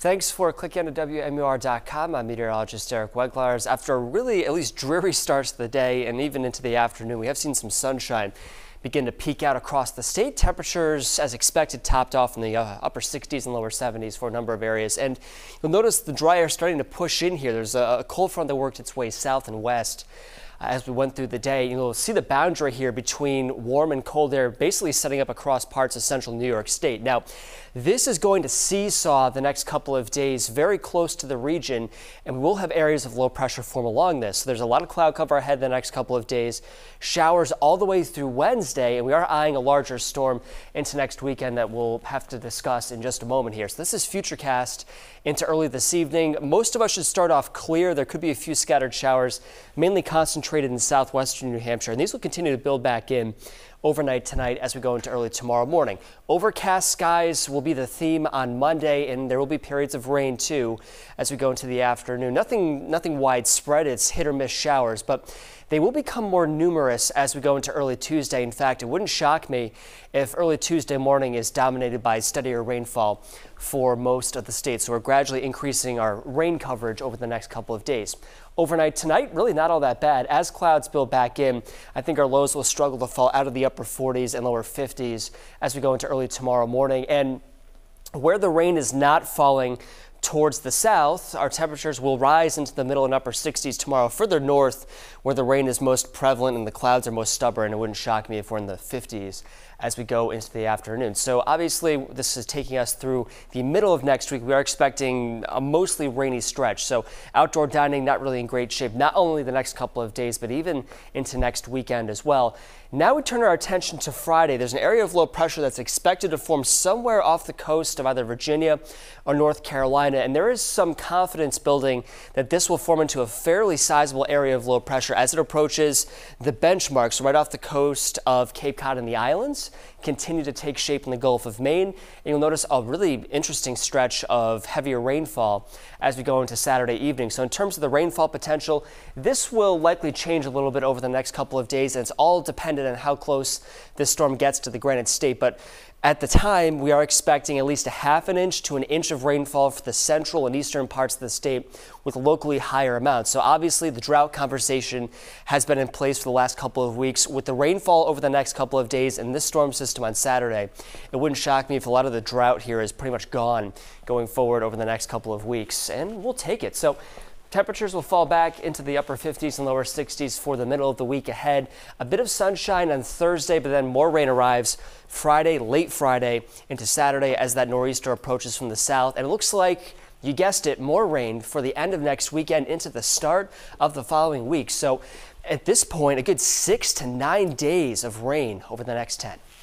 Thanks for clicking on to WMUR.com. I'm meteorologist Eric Weglars. After a really at least dreary start to the day and even into the afternoon, we have seen some sunshine begin to peek out across the state. Temperatures, as expected, topped off in the upper 60s and lower 70s for a number of areas. And you'll notice the dry air starting to push in here. There's a cold front that worked its way south and west. As we went through the day, you'll see the boundary here between warm and cold air basically setting up across parts of central New York State. Now, this is going to seesaw the next couple of days very close to the region, and we will have areas of low pressure form along this. So there's a lot of cloud cover ahead the next couple of days, showers all the way through Wednesday, and we are eyeing a larger storm into next weekend that we'll have to discuss in just a moment here. So this is Futurecast into early this evening. Most of us should start off clear. There could be a few scattered showers, mainly concentrated in southwestern New Hampshire, and these will continue to build back in overnight tonight as we go into early tomorrow morning. Overcast skies will be the theme on Monday, and there will be periods of rain too as we go into the afternoon. Nothing widespread. It's hit or miss showers, but they will become more numerous as we go into early Tuesday. In fact, it wouldn't shock me if early Tuesday morning is dominated by steadier rainfall for most of the state. So we're gradually increasing our rain coverage over the next couple of days. Overnight tonight, really not all that bad. As clouds build back in, I think our lows will struggle to fall out of the upper 40s and lower 50s as we go into early tomorrow morning. And where the rain is not falling towards the south, our temperatures will rise into the middle and upper 60s tomorrow. Further north, where the rain is most prevalent and the clouds are most stubborn, it wouldn't shock me if we're in the 50s as we go into the afternoon. So obviously this is taking us through the middle of next week. We are expecting a mostly rainy stretch. So outdoor dining not really in great shape, not only the next couple of days, but even into next weekend as well. Now we turn our attention to Friday. There's an area of low pressure that's expected to form somewhere off the coast of either Virginia or North Carolina. And there is some confidence building that this will form into a fairly sizable area of low pressure as it approaches the benchmarks right off the coast of Cape Cod and the islands, continue to take shape in the Gulf of Maine. And you'll notice a really interesting stretch of heavier rainfall as we go into Saturday evening. So in terms of the rainfall potential, this will likely change a little bit over the next couple of days, and it's all dependent on how close this storm gets to the Granite State. But at the time, we are expecting at least a ½ inch to an inch of rainfall for the central and eastern parts of the state with locally higher amounts. So obviously the drought conversation has been in place for the last couple of weeks. With the rainfall over the next couple of days and this storm system on Saturday, it wouldn't shock me if a lot of the drought here is pretty much gone going forward over the next couple of weeks, and we'll take it. So temperatures will fall back into the upper 50s and lower 60s for the middle of the week ahead. A bit of sunshine on Thursday, but then more rain arrives Friday, late Friday into Saturday as that nor'easter approaches from the south. And it looks like, you guessed it, more rain for the end of next weekend into the start of the following week. So at this point, a good 6 to 9 days of rain over the next 10.